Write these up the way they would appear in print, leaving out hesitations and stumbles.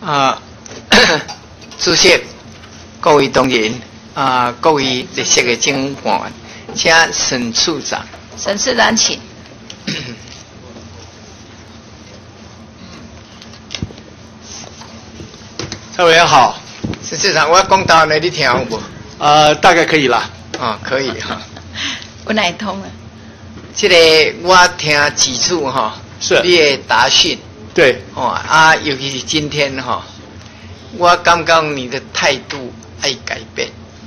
主席、各位同仁各位列席的警官，请沈处长。 沈市长，请。 蔡委员好。 沈市长，我讲到呢，你听有无？ 大概可以啦。 可以哈。 我哪通了？ 这个我听几次哈， 是你的答询。 对。 尤其是今天我刚刚你的态度爱改变。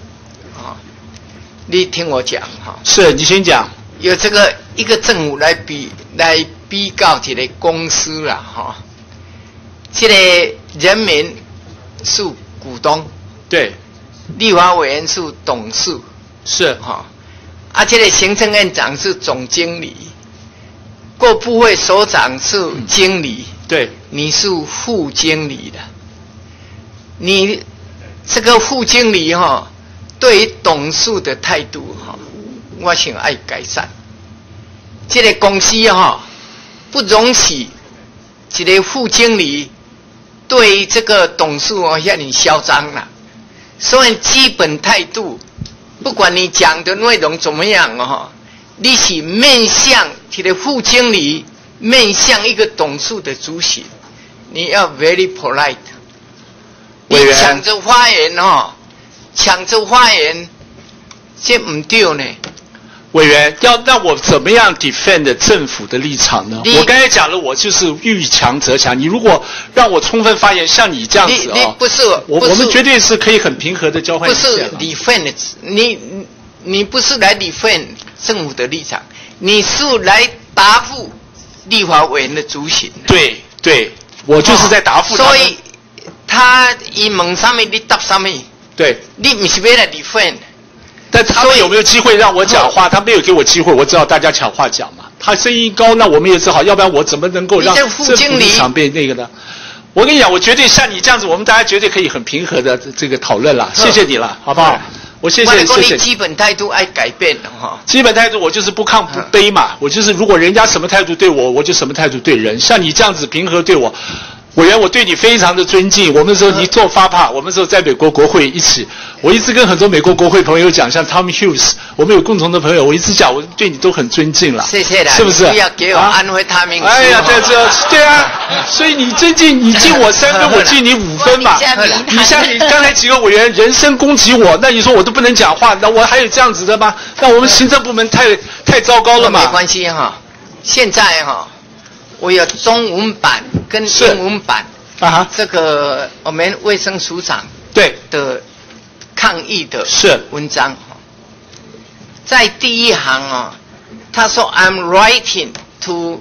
你听我讲是你先讲。 有这个一个政府来比较这个公司啦这个人民是股东， 对， 立法委员是董事， 是这个行政院长是总经理，各部会首长是经理， 对， 你是副经理的，你这个副经理对于董事的态度我想要改善。这个公司不容许一个副经理对于这个董事像你嚣张啦，所以基本态度，不管你讲的内容怎么样你是面向这个副经理，面向一个董事的主席，你要 very polite。你抢着发言抢着发言，这不对呢。 委员要让我怎么样 defend 政府的立场呢？我刚才讲了，我就是遇强则强。你如果让我充分发言，像你这样子不是我们绝对是可以很平和的交换意见。 不是 defend， 你不是来 defend 政府的立场，你是来答复立法委员的主席。 对，我就是在答复他。 所以他问什么你答什么。 对， 你不是要来 defend。 但他们有没有机会让我讲话？他没有给我机会，我知道大家抢话讲嘛。他声音高，那我们也只好，要不然我怎么能够让政府立场被那个呢？我跟你讲，我绝对像你这样子，我们大家绝对可以很平和的这个讨论了。谢谢你了，好不好？我谢谢。 你基本态度爱改变的基本态度我就是不亢不卑嘛，我就是如果人家什么态度对我，我就什么态度对人。像你这样子平和对我。委员，我对你非常的尊敬。我们说你做发帕，我们说在美国国会一起，我一直跟很多美国国会朋友讲，像 Tom Hughes， 我们有共同的朋友，我一直讲，我对你都很尊敬了。 谢谢了， 是不是？ 不要给我安慰他们。 哎呀，对啊，所以你尊敬，你敬我3分，我敬你5分嘛。你像你刚才几个委员人身攻击我，那你说我都不能讲话，那我还有这样子的吗？那我们行政部门太糟糕了嘛。 没关系现在我有中文版跟英文版这个我们卫生署长的抗议的文章在第一行他说 I'm writing to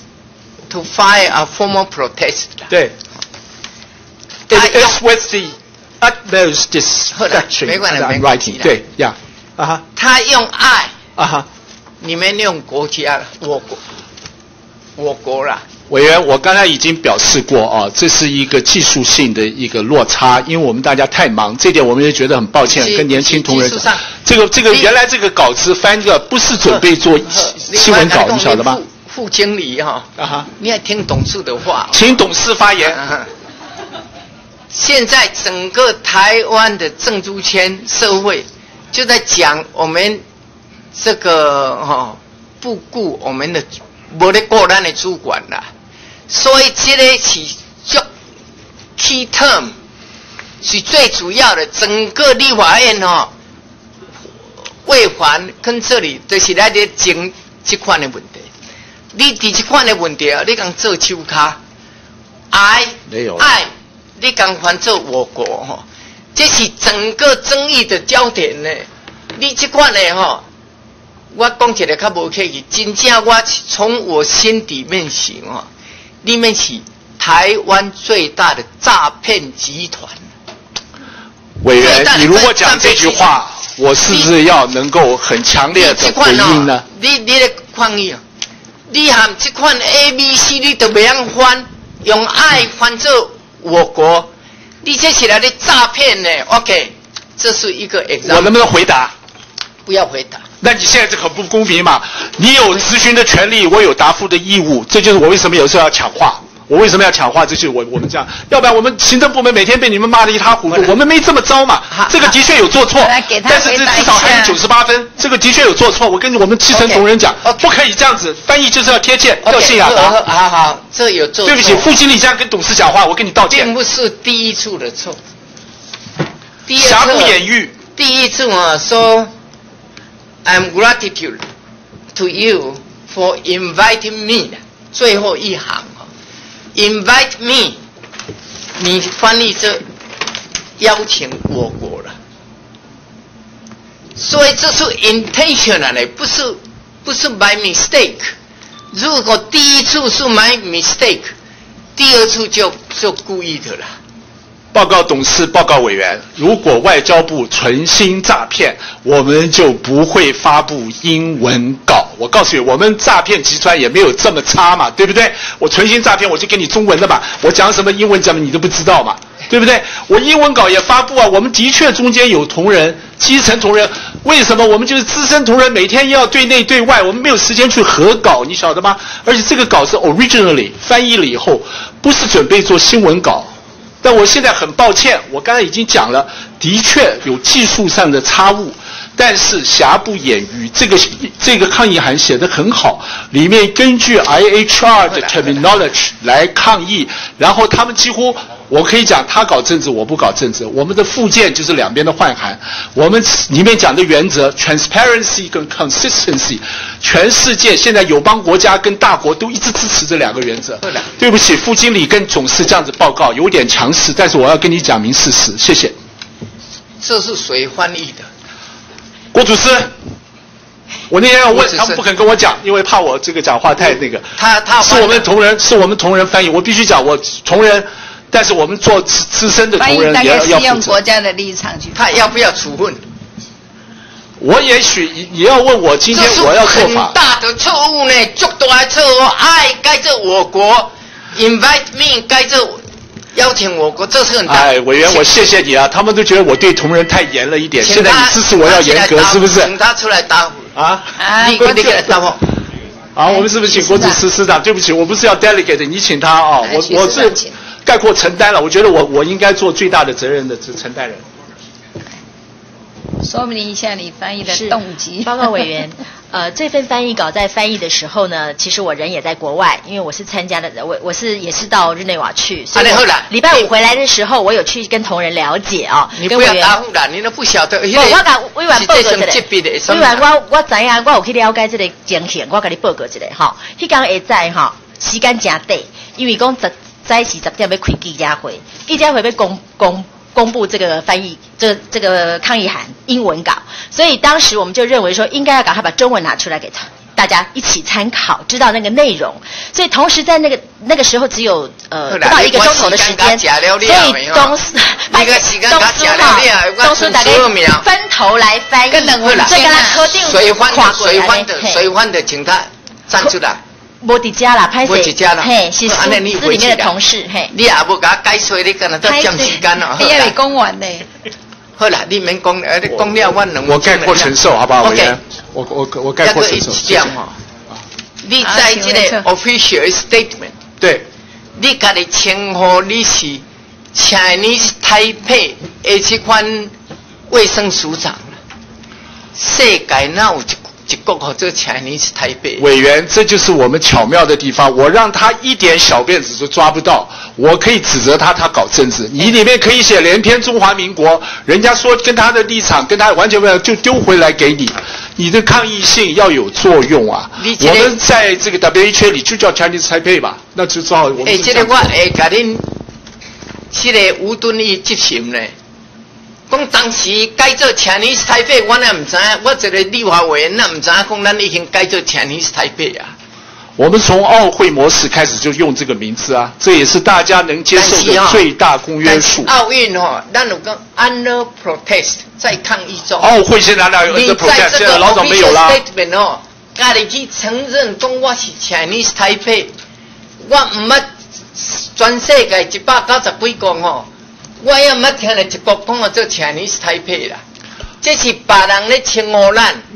file a formal protest。 对 It is with the utmost discretion 没关系 I'm writing。 对呀他用爱你们用国家我国啦。 委员，我刚才已经表示过这是一个技术性的一个落差，因为我们大家太忙，这点我们也觉得很抱歉，跟年轻同仁讲。这个原来这个稿子翻这个不是准备做新闻稿，你晓得吗？ 副经理你要听董事的话。 请董事发言。 现在整个台湾的政治圈社会就在讲我们这个不顾我们的。没得过咱的主管啦，所以这个是key term 是最主要的。整个立法院卫环跟这里都是来在讲这款的问题。你对这款的问题你讲做手卡，爱你讲还做我国这是整个争议的焦点呢。你这款的我讲起来较无客气，真正我从我心底面想你们是台湾最大的诈骗集团。 委员，你如果讲这句话，我是不是要能够很强烈的回应呢？ 你的抗议你含这款 ABC 你都不想翻，用爱翻做我国，你这起来的诈骗呢 ？OK， 这是一个 example。 我能不能回答？ 不要回答。 那你现在这很不公平嘛？你有咨询的权利，我有答复的义务，这就是我为什么有时候要抢话。 我为什么要强化？这就是我们这样，要不然我们行政部门每天被你们骂得一塌糊涂。我们没这么糟嘛，这个的确有做错，但是至少还有98分，这个的确有做错。我跟我们基层同仁讲，不可以这样子，翻译就是要贴切，要信雅达。 好，这有做错。 对不起，副经理这样跟董事讲话，我跟你道歉。 并不是第一处的错， 瑕不掩瑜。 第一处说 I'm gratitude to you for inviting me， 最后一行invite me， 你翻译这邀请我国了，所以这是 intentional 的，不是 by mistake。如果第一处是 my mistake， 第二处就故意的了。 报告董事，报告委员，如果外交部存心诈骗，我们就不会发布英文稿。我告诉你，我们诈骗集团也没有这么差嘛，对不对？我存心诈骗，我就给你中文的嘛，我讲什么英文讲的你都不知道嘛，对不对？我英文稿也发布啊，我们的确中间有同仁，基层同仁，为什么我们就是资深同仁，每天要对内对外，我们没有时间去核稿，你晓得吗？而且这个稿是 originally 翻译了以后，不是准备做新闻稿。但我现在很抱歉，我刚才已经讲了，的确有技术上的差误，但是瑕不掩瑜，这个抗议函写得很好，里面根据 IHR 的 terminology 来抗议，然后他们几乎我可以讲他搞政治，我不搞政治，我们的附件就是两边的换函，我们里面讲的原则 transparency 跟 consistency， 全世界现在友邦国家跟大国都一直支持这两个原则。对不起，副经理跟总事这样子报告有点强势，但是我要跟你讲明事实，谢谢。 这是谁翻译的？ 郭主司，我那天要问，他们不肯跟我讲，因为怕我这个讲话太那个。 他是我们同仁翻译，我必须讲，我同仁，但是我们做资深的同仁也要负责。 是用国家的立场去。 他要不要处分？ 我也许也要问我今天我要做法。 这是很大的错误呢，极大的错误。该这我国 invite me， 该这邀请我国，这是很大。 哎，委员，我谢谢你啊！他们都觉得我对同仁太严了一点，现在你支持我要严格，是不是？ 请他出来答复啊！ 你给他答复。 好，我们是不是请国主司司长？对不起，我不是要 delegate， 你请他啊！我是概括承担了，我觉得我应该做最大的责任的承担人。 说明一下你翻译的动机。 报告委员，这份翻译稿在翻译的时候呢，其实我人也在国外，因为我是参加的，我也是到日内瓦去，所以礼拜五回来的时候，我有去跟同仁了解啊。 你不要答复了，你都不晓得。 我甲委员报告一下。委员，我知影，我有去了解这个情形，我甲你报告一下哈。迄天下午哈，时间真短，因为讲早时10点要开记者会，记者会要公布这个翻译这个抗议函英文稿，所以当时我们就认为说应该要赶快把中文拿出来给大家一起参考，知道那个内容。所以同时在那个时候只有不到1个钟头的时间，所以东司大家分头来翻译，所以跟他敲定水翻的，请他站出来。 无伫家啦，拍谁？嘿，是司里面的同事，嘿。 你也无甲解说，你干那都占时间哦。 你也未讲完呢。 好啦，你免讲，你讲了我能。 我概括承受，好不好？委员，我概括承受。 这样哈，你在这个 official statement， 对， 你家己称呼你是 Chinese Taipei 的这款卫生署长，世界哪有一个和这Chinese Taipei？ 委员，这就是我们巧妙的地方。我让他一点小辫子都抓不到，我可以指责他搞政治。你里面可以写连篇中华民国，人家说跟他的立场跟他完全不一样，就丢回来给你。你的抗议性要有作用啊！我们在这个 WHO 里就叫 Chinese Taipei 吧，那就照我们。 这个我会甲恁，这个吴敦义执行呢。讲当时改做 Chinese Taipei， 我也唔知道，我一个立法委员，那唔知道讲咱已经改做 Chinese Taipei 啊。 我们从奥会模式开始就用这个名字啊，这也是大家能接受的最大公约数。 奥运哦，咱有讲 under protest 在抗议中。 奥会现在哪有 under protest？ 现在老早没有啦。 statement 哦，家己去承认讲我是 Chinese Taipei， 我唔捌全世界190几国哦。我也毋捌听到一国讲做 Chinese Taipei 啦，这是别人咧称呼咱，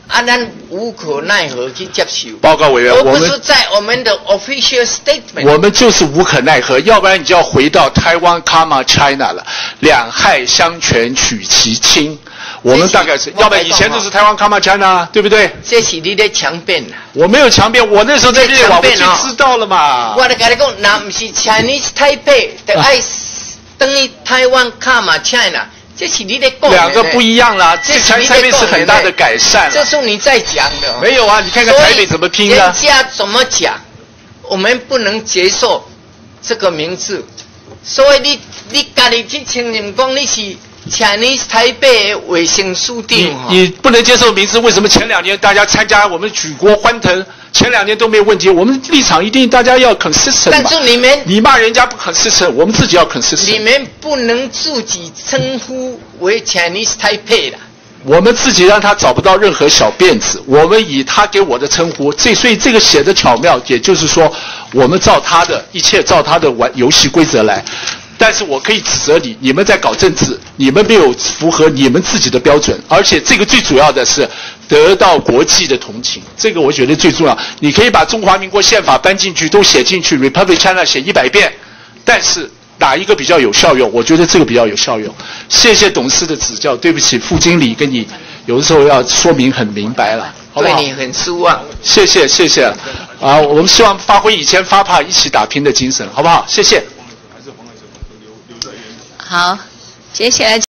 咱无可奈何去接受。 报告委员， 而不是在我们的 official statement。 我们就是无可奈何，要不然你就要回到台湾 Karma China 了，两害相权取其轻。我们大概是，要不然以前都是台湾 Karma China， 对不对？ 这是你的强辩啦。 我没有强辩，我那时候在日网我就知道了嘛。 我就跟你讲，那不是 Chinese Taipei 的爱等于台湾 Karma China。这是你的讲的， 两个不一样啦。这台北是很大的改善， 这是你在讲的。 没有啊，你看看台北怎么拼的。 人家怎么讲，我们不能接受这个名字。所以你家己去承认讲你是 Chinese 台北卫生署长， 你不能接受名字，为什么前2年大家参加我们举国欢腾？前2年都没有问题，我们立场一定大家要 consistent 嘛。 但是你骂人家不 consistent， 我们自己要 consistent。 你们不能自己称呼为 Chinese Taipei 的。 我们自己让他找不到任何小辫子，我们以他给我的称呼，所以这个写的巧妙，也就是说，我们照他的一切照他的游戏规则来。但是我可以指责你们在搞政治，你们没有符合你们自己的标准，而且这个最主要的是得到国际的同情，这个我觉得最重要。你可以把中华民国宪法搬进去，都写进去 ，Republic China 写100遍，但是哪一个比较有效用？我觉得这个比较有效用。谢谢董事的指教，对不起，副经理跟你有的时候要说明很明白了，好不好？ 对你很失望。 谢谢。我们希望发挥以前发帕一起打拼的精神，好不好？谢谢。 好，接下来。